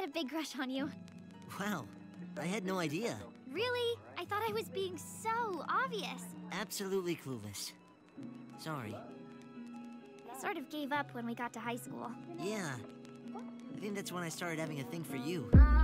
had a big crush on you. Wow, I had no idea. Really? I thought I was being so obvious. Absolutely clueless. Sorry. I sort of gave up when we got to high school. Yeah. I think that's when I started having a thing for you.